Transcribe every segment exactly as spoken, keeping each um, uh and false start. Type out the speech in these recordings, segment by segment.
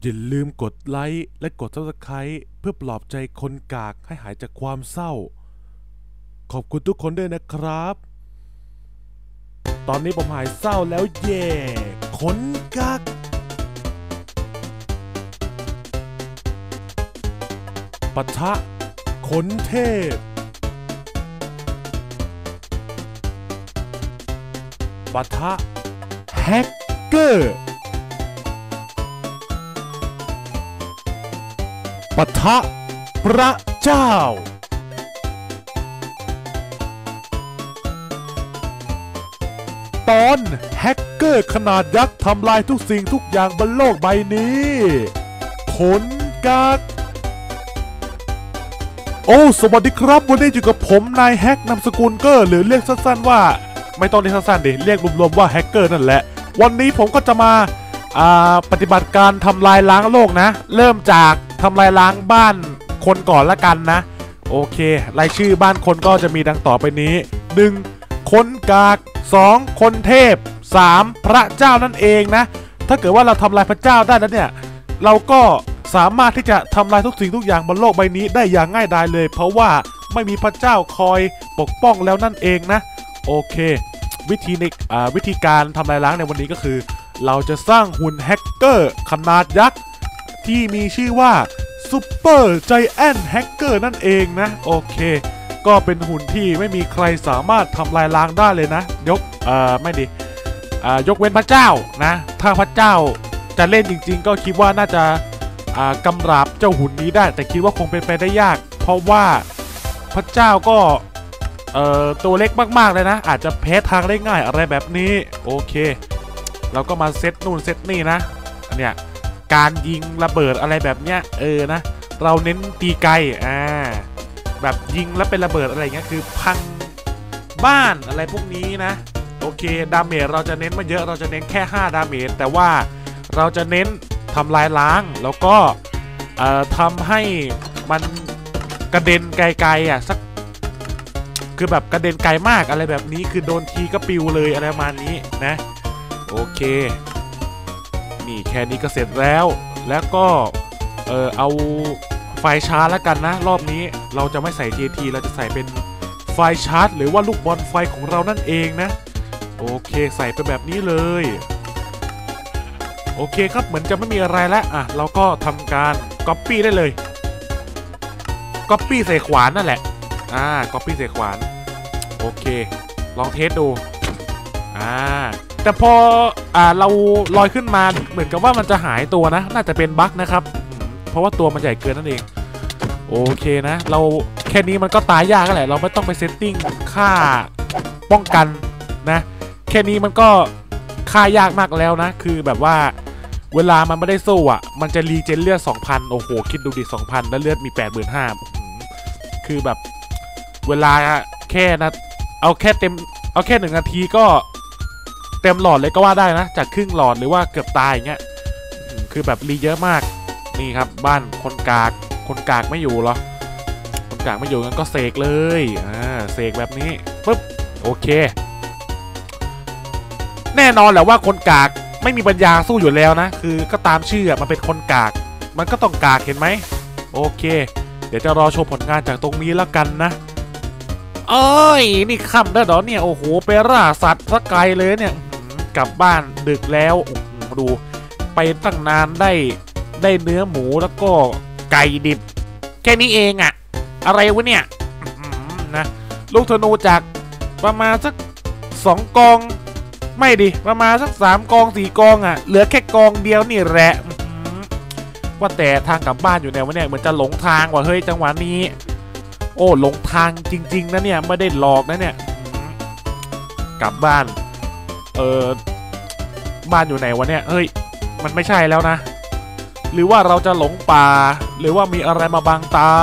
อย่าลืมกดไลค์และกด ซับสไครบ์ เพื่อปลอบใจคนกากให้หายจากความเศร้าขอบคุณทุกคนด้วยนะครับตอนนี้ผมหายเศร้าแล้วเย่คนกากปะทะคนเทพปะทะแฮกเกอร์ปะทะพระเจ้าตอนแฮกเกอร์ขนาดยักษ์ทำลายทุกสิ่งทุกอย่างบนโลกใบนี้ขนกากโอ้สวัสดีครับวันนี้อยู่กับผมนายแฮกนามสกุลเกอร์หรือเรียกสั้นๆว่าไม่ต้องเรียกสั้นๆดิเรียกรวมๆว่าแฮกเกอร์นั่นแหละวันนี้ผมก็จะมาปฏิบัติการทำลายล้างโลกนะเริ่มจากทำลายล้างบ้านคนก่อนละกันนะโอเครายชื่อบ้านคนก็จะมีดังต่อไปนี้หนึ่งคนกากสองคนเทพสามพระเจ้านั่นเองนะถ้าเกิดว่าเราทำลายพระเจ้าได้แล้วเนี่ยเราก็สามารถที่จะทำลายทุกสิ่งทุกอย่างบนโลกใบนี้ได้อย่างง่ายดายเลยเพราะว่าไม่มีพระเจ้าคอยปกป้องแล้วนั่นเองนะโอเควิธีในวิธีการทำลายล้างในวันนี้ก็คือเราจะสร้างหุ่นแฮกเกอร์ขนาดยักษ์ที่มีชื่อว่าซูเปอร์ไจแอนท์แฮกเกอร์นั่นเองนะโอเคก็เป็นหุ่นที่ไม่มีใครสามารถทำลายล้างได้เลยนะยกเอ่อไม่ดิอ่ายกเว้นพระเจ้านะถ้าพระเจ้าจะเล่นจริงๆก็คิดว่าน่าจะอ่ากำราบเจ้าหุ่นนี้ได้แต่คิดว่าคงเป็นไปได้ยากเพราะว่าพระเจ้าก็เอ่อตัวเล็กมากๆเลยนะอาจจะแพ้ทางได้ง่ายอะไรแบบนี้โอเคเราก็มาเซตนู่นเซตนี่นะเนี่ยการยิงระเบิดอะไรแบบเนี้ยเออนะเราเน้นตีไกลอ่าแบบยิงแล้วเป็นระเบิดอะไรเงี้ยคือพังบ้านอะไรพวกนี้นะโอเคดาเมจเราจะเน้นมาเยอะเราจะเน้นแค่ห้าดาเมจแต่ว่าเราจะเน้นทำลายล้างแล้วก็เอ่อทำให้มันกระเด็นไกลๆอ่ะสักคือแบบกระเด็นไกลมากอะไรแบบนี้คือโดนทีก็ปิวเลยอะไรประมาณนี้นะโอเคนี่แค่นี้ก็เสร็จแล้วแล้วก็เออเอาไฟชาร์จแล้วกันนะรอบนี้เราจะไม่ใส่ ที เอ็น ที เราจะใส่เป็นไฟชาร์จหรือว่าลูกบอลไฟของเรานั่นเองนะโอเคใส่ไปแบบนี้เลยโอเคครับเหมือนจะไม่มีอะไรแล้วอ่ะเราก็ทำการ Copy ได้เลย Copy ใส่ขวานนั่นแหละอ่า Copy ใส่ขวานโอเคลองเทสดูอ่าแต่พออ่าเราลอยขึ้นมาเหมือนกับว่ามันจะหายตัวนะน่าจะเป็นบั๊กนะครับเพราะว่าตัวมันใหญ่เกินนั่นเองโอเคนะเราแค่นี้มันก็ตายยากแหละเราไม่ต้องไปเซตติ้งค่าป้องกันนะแค่นี้มันก็ค่ายากมากแล้วนะคือแบบว่าเวลามันไม่ได้สู้อ่ะมันจะรีเจนเลือด สองพัน โอ้โหคิดดูดิ สองพัน แล้วเลือดมี แปดหมื่นห้าพัน คือแบบเวลาแค่นะเอาแค่เต็มเอาแค่หนึ่งนาทีก็เต็มหลอดเลยก็ว่าได้นะจากครึ่งหลอดหรือว่าเกือบตายอย่างเงี้ยคือแบบรีเยอะมากนี่ครับบ้านคนกากคนกากไม่อยู่หรอคนกากไม่อยู่งั้นก็เสกเลยอ่าเสกแบบนี้ปึ๊บโอเคแน่นอนแหละว่าคนกากไม่มีปัญญาสู้อยู่แล้วนะคือก็ตามชื่อมันเป็นคนกากมันก็ต้องกากเห็นไหมโอเคเดี๋ยวจะรอชมผลงานจากตรงนี้แล้วกันนะเอ้ยนี่ค่ำแล้วเหรอเนี่ยโอ้โหไปล่าสัตว์สักไกลเลยเนี่ยกลับบ้านดึกแล้วดูไปตั้งนานได้ได้เนื้อหมูแล้วก็ไก่ดิบแค่นี้เองอะอะไรวะเนี่ยนะลูกธนูจากประมาณสักสองกองไม่ดิประมาณสักสามกองสี่กองอะเหลือแค่กองเดียวนี่แหละว่าแต่ทางกลับบ้านอยู่ไหนวะเนี่ยเหมือนจะหลงทางว่ะเฮ้ยจังหวะนี้โอ้หลงทางจริงๆนะเนี่ยไม่ได้หลอกนะเนี่ยกลับบ้านเออบ้านอยู่ไหนวะเนี่ยเฮ้ยมันไม่ใช่แล้วนะหรือว่าเราจะหลงป่าหรือว่ามีอะไรมาบังตา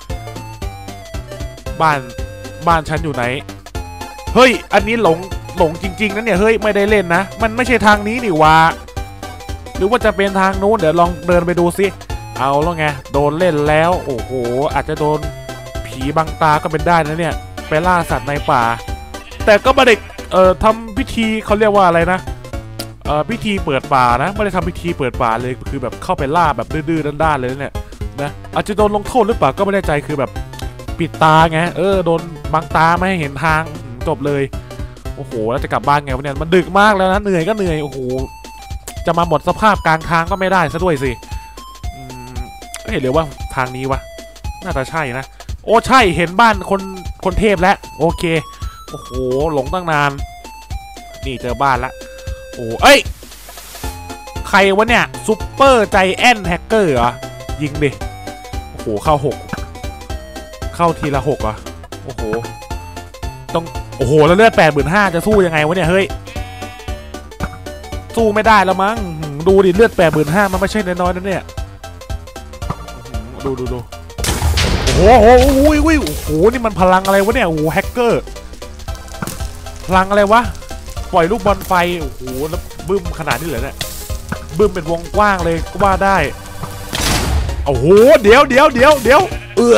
บ้านบ้านฉันอยู่ไหนเฮ้ยอันนี้หลงหลงจริงๆนะเนี่ยเฮ้ยไม่ได้เล่นนะมันไม่ใช่ทางนี้นี่วะหรือว่าจะเป็นทางนู้นเดี๋ยวลองเดินไปดูสิเอาแล้วไงโดนเล่นแล้วโอ้โหอาจจะโดนผีบังตาก็เป็นได้นะเนี่ยไปล่าสัตว์ในป่าแต่ก็ไม่ได้เอ่อทำพิธีเขาเรียกว่าอะไรนะเอ่อพิธีเปิดป่านะไม่ได้ทำพิธีเปิดป่าเลยคือแบบเข้าไปล่าแบบดื้อๆด้านๆเลยเนี่ยนะอาจจะโดนลงโทษหรือเปล่าก็ไม่แน่ใจคือแบบปิดตาไงเออโดนบังตาไม่ให้เห็นทางจบเลยโอ้โหแล้วจะกลับบ้านไงวะเนี่ยมันดึกมากแล้วนะเหนื่อยก็เหนื่อยโอ้โหจะมาหมดสภาพกลางทางก็ไม่ได้ซะด้วยสิอืมเห็นเลยว่าทางนี้วะน่าจะใช่นะโอ้ใช่เห็นบ้านคนคนเทพแล้วโอเคโอ้โหหลงตั้งนานนี่เจอบ้านละโอ้เอ้ยใครวะเนี่ยซุปเปอร์ใจแอนแฮกเกอร์เหรอยิงดิโอ้โหเข้าหกเข้าทีละหกอ่ะโอ้โหต้องโอ้โหแล้วเลือดแปดหมื่นห้าจะสู้ยังไงวะเนี่ยเฮ้ยสู้ไม่ได้แล้วมั้งดูดิเลือดแปดหมื่นห้ามันไม่ใช่น้อยๆนะเนี่ยดูดูดูโอ้โหโอ้โหโอ้โหนี่มันพลังอะไรวะเนี่ยโอ้โหแฮกเกอร์พลังอะไรวะปล่อยลูกบอลไฟโอ้โหแล้วบึ้มขนาดนี้เลยเนี่ยบึ้มเป็นวงกว้างเลยก็ว่าได้โอ้โหเดี๋ยวเดี๋ยวเดี๋ยวเดี๋ยวเออ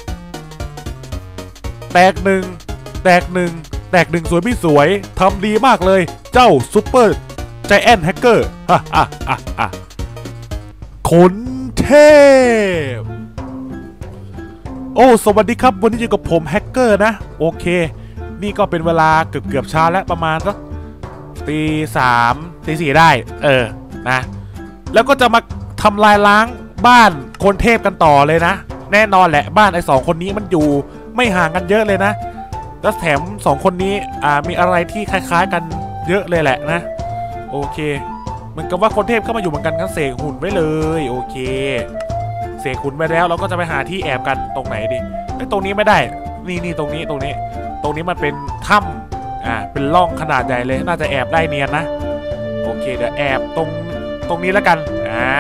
แตกหนึ่งแตกหนึ่งแตกหนึ่งสวยไม่สวยทำดีมากเลยเจ้าซุปเปอร์ใจแอนแฮกเกอร์ฮ่าฮ่าฮ่าฮ่าคนเทพโอ้สวัสดีครับวันนี้อยู่กับผมแฮกเกอร์นะโอเคนี่ก็เป็นเวลาเกือบเกือบเช้าแล้วประมาณสักตีสามตีสี่ได้เออนะแล้วก็จะมาทำลายล้างบ้านคนเทพกันต่อเลยนะแน่นอนแหละบ้านไอ้สองคนนี้มันอยู่ไม่ห่างกันเยอะเลยนะแล้วแถมสองคนนี้อ่ามีอะไรที่คล้ายๆกันเยอะเลยแหละนะโอเคเหมือนกับว่าคนเทพเข้ามาอยู่เหมือนกันกันเสกหุ่นไว้เลยโอเคเสกหุ่นไปแล้วเราก็จะไปหาที่แอบกันตรงไหนดีไอ้ตรงนี้ไม่ได้นี่นี่ตรงนี้ตรงนี้ตรงนี้มันเป็นถ้ำอ่าเป็นร่องขนาดใหญ่เลยน่าจะแอบได้เนียนนะโอเคเดี๋ยวแอบตรงตรงนี้แล้วกันอ่า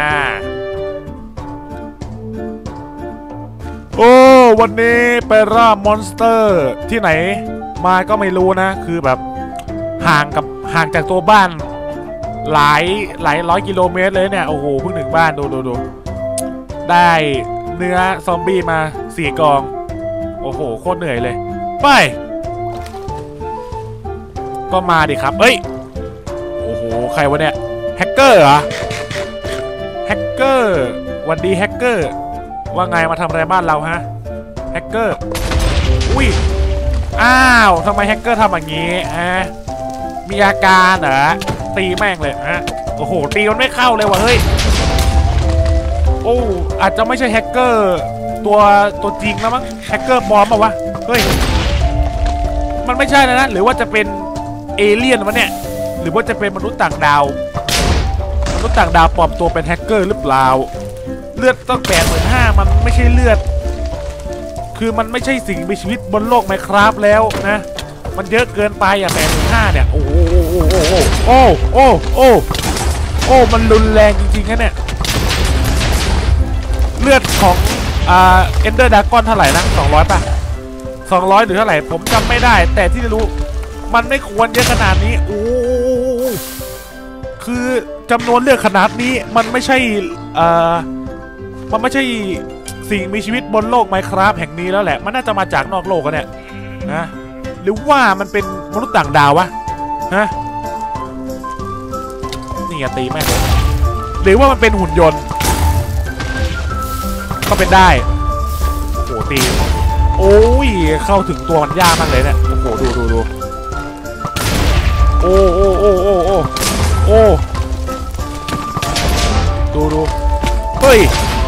โอ้วันนี้ไปล่ามอนสเตอร์ที่ไหนมาก็ไม่รู้นะคือแบบห่างกับห่างจากตัวบ้านหลายหลายร้อยกิโลเมตรเลยเนี่ยโอ้โหเพิ่งถึงบ้านดูดูดูได้เนื้อซอมบี้มาสี่กองโอ้โหโคตรเหนื่อยเลยไปก็มาดิครับเอ้ยโอ้โหใครวะเนี่ยแฮกเกอร์เหรอแฮกเกอร์วันดีแฮกเกอร์ว่าไงมาทำอะไรบ้านเราฮะแฮกเกอร์อุ้ยอ้าวทำไมแฮกเกอร์ทำอย่างนี้อ่ะมีอาการเหรอตีแม่งเลยฮะโอ้โหตีมันไม่เข้าเลยว่ะเฮ้ยโอ้อาจจะไม่ใช่แฮกเกอร์ตัวตัวจริงแล้วมั้งแฮกเกอร์ปลอมป่าวะเฮ้ยมันไม่ใช่นะหรือว่าจะเป็นเอเลี่ยนวะเนี่ยหรือว่าจะเป็นมนุษย์ต่างดาวมนุษย์ต่างดาวปลอมตัวเป็นแฮกเกอร์หรือเปล่าเลือดต้องแปดหมื่นห้ามันไม่ใช่เลือดคือมันไม่ใช่สิ่งมีชีวิตบนโลกไมค์ครับแล้วนะมันเยอะเกินไปอ่ะแปดหมื่นห้าเนี่ยโอ้โหโอ้โอ้โอ้โอ้โอ้มันรุนแรงจริงๆนะเนี่ยเลือดของอ่าเอนเดอร์ดากอนเท่าไหร่นะสองร้อยป่ะสองร้อยหรือเท่าไหร่ผมจำไม่ได้แต่ที่รู้มันไม่ควรเยอะขนาดนี้โอ้คือจำนวนเลือดขนาดนี้มันไม่ใช่อ่ามันไม่ใช่สิ่งมีชีวิตบนโลกไมค์ครับแห่งนี้แล้วแหละมันน่าจะมาจากนอกโลกกันเนี่ยนะหรือว่ามันเป็นมนุษย์ต่างดาววะฮะนี่ตีแม่งหรือว่ามันเป็นหุ่นยนต์ก็เป็นได้โอ้โหตีโอ้ยเข้าถึงตัวมันยากมากเลยเนี่ยโอ้โหดูดูดูโอ้โอ้โอ้โอ้โอ้โอ้ดูดูเฮ้ย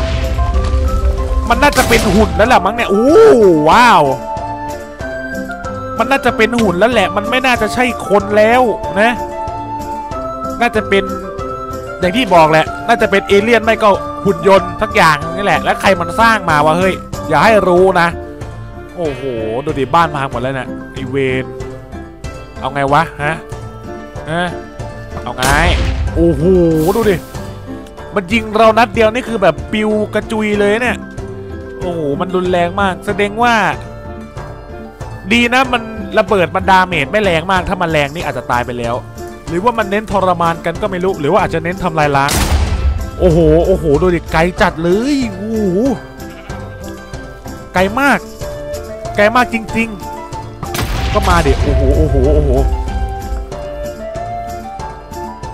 มันน่าจะเป็นหุ่นแล้วแหละมั้งเนี่ยโอ้ว้าวมันน่าจะเป็นหุ่นแล้วแหละมันไม่น่าจะใช่คนแล้วนะน่าจะเป็นอย่างที่บอกแหละน่าจะเป็นเอเลี่ยนไม่ก็หุ่นยนต์ทักอย่างนี่แหละแล้วใครมันสร้างมาวะเฮ้ยอย่าให้รู้นะโอ้โหดูดิบ้านพังหมดแล้วเนี่ยไอเวนเอาไงวะฮะฮะเอาไงโอ้โหดูดิมันยิงเรานัดเดียวนี่คือแบบปิวกระจุยเลยเนี่ยโอ้โหมันรุนแรงมากแสดงว่าดีนะมันระเบิดมันดาเมจไม่แรงมากถ้ามันแรงนี่อาจจะตายไปแล้วหรือว่ามันเน้นทรมานกันก็ไม่รู้หรือว่าอาจจะเน้นทำลายล้างโอ้โหโอ้โหดูดิไกลจัดเลยโอ้โหไกลมากไกลมากจริงๆก็มาดิโอ้โหโอ้โหโอ้โห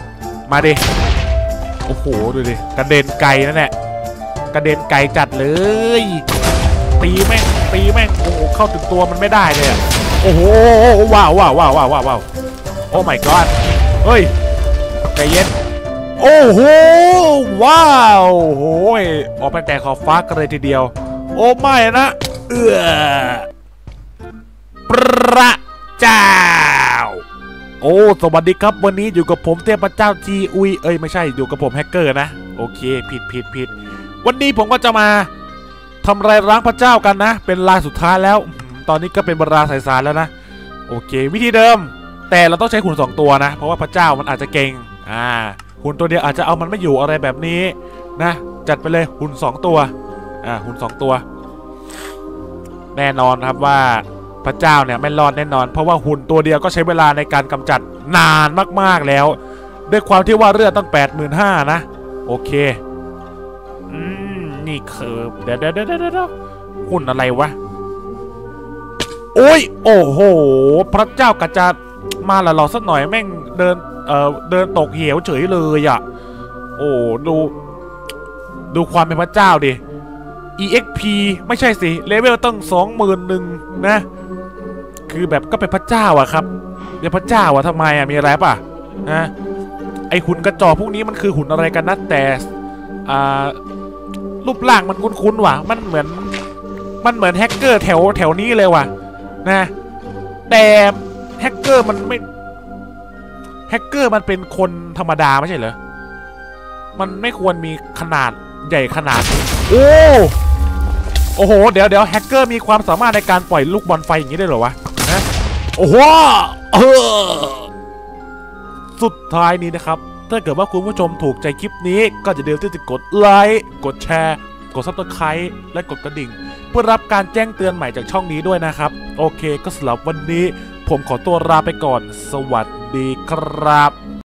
มาดิโอ้โหดูดิกระเด็นไกลนั่นแหละกระเด็นไกลจัดเลยตีแม่งตีแม่งโอ้โหเข้าถึงตัวมันไม่ได้เลยโอ้โหว้าวว้าวว้าวว้าวว้าวโอ้ my god เฮ้ยใจเย็นโอ้โหว้าวโอ้ยออกไปแต่ขอบฟ้ากันเลยทีเดียวโอ้ไม่นะเอือพระเจ้าโอ้สวัสดีครับวันนี้อยู่กับผมเทพเจ้าจีอุยเอ้ยไม่ใช่อยู่กับผมแฮกเกอร์นะโอเคผิดผิดผิดวันนี้ผมก็จะมาทำลายล้างพระเจ้ากันนะเป็นลายสุดท้ายแล้วตอนนี้ก็เป็นเวลาสายๆแล้วนะโอเควิธีเดิมแต่เราต้องใช้หุ่นสองตัวนะเพราะว่าพระเจ้ามันอาจจะเก่งอ่าหุ่นตัวเดียวอาจจะเอามันไม่อยู่อะไรแบบนี้นะจัดไปเลยหุ่นสองตัวอ่าหุ่นสองตัวแน่นอนครับว่าพระเจ้าเนี่ยไม่รอดแน่นอนเพราะว่าหุ่นตัวเดียวก็ใช้เวลาในการกำจัดนานมากๆแล้วด้วยความที่ว่าเลือดต้อง แปดหมื่นห้าพัน นะโอเคอืมนี่คือเดี๋ยวเดี๋ยวเดี๋ยวเดี๋ยวหุ่นอะไรวะโอ้ยโอ้โหพระเจ้ากะจะมาละหล่อสักหน่อยแม่งเดินเอ่อเดินตกเหวเฉยเลยอ่ะโอ้ดูดูความเป็นพระเจ้าดิ อี เอ็กซ์ พี ไม่ใช่สิเลเวลต้อง สองหมื่นหนึ่ง นะคือแบบก็เป็นพระเจ้าอะครับเป็นพระเจ้าอะทำไมอะมีอะไรป่ะนะไอหุ่นกระจอกพวกนี้มันคือหุ่นอะไรกันนะแต่อ่ารูปร่างมันคุ้นๆว่ะมันเหมือนมันเหมือนแฮกเกอร์แถวแถวนี้เลยว่ะนะแต่แฮกเกอร์มันไม่แฮกเกอร์มันเป็นคนธรรมดาไม่ใช่เหรอมันไม่ควรมีขนาดใหญ่ขนาดโอ้โอ้โหเดี๋ยวเดี๋ยวแฮกเกอร์มีความสามารถในการปล่อยลูกบอลไฟอย่างนี้ได้เหรอวะนะโอ้โหเออสุดท้ายนี้นะครับถ้าเกิดว่าคุณผู้ชมถูกใจคลิปนี้ก็จะเดี๋ยวที่จะกดไลค์กดแชร์กดซับสไครต์และกดกระดิ่งเพื่อรับการแจ้งเตือนใหม่จากช่องนี้ด้วยนะครับโอเคก็สำหรับวันนี้ผมขอตัวลาไปก่อนสวัสดีครับ